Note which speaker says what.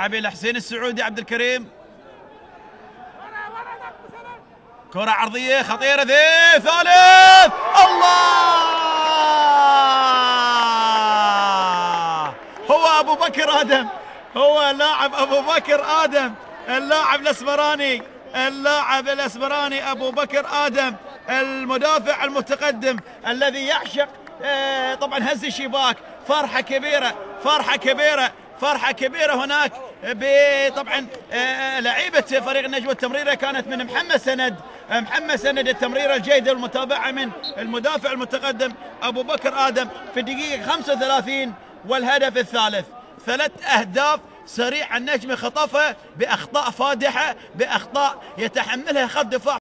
Speaker 1: لاعبي الحسين السعودي عبد الكريم. كرة عرضية خطيرة ذي ثالث. الله، هو أبو بكر آدم، هو اللاعب أبو بكر آدم، اللاعب الأسمراني، اللاعب الأسمراني أبو بكر آدم، المدافع المتقدم الذي يعشق طبعا هز الشباك. فرحة كبيرة، فرحة كبيرة، فرحة كبيرة هناك. طبعا لعيبة فريق النجم، التمريرة كانت من محمد سند، محمد سند التمريرة الجيدة والمتابعة من المدافع المتقدم أبو بكر آدم في الدقيقة 35 والهدف الثالث. 3 أهداف سريع النجم خطفها بأخطاء فادحة، بأخطاء يتحملها خط دفاع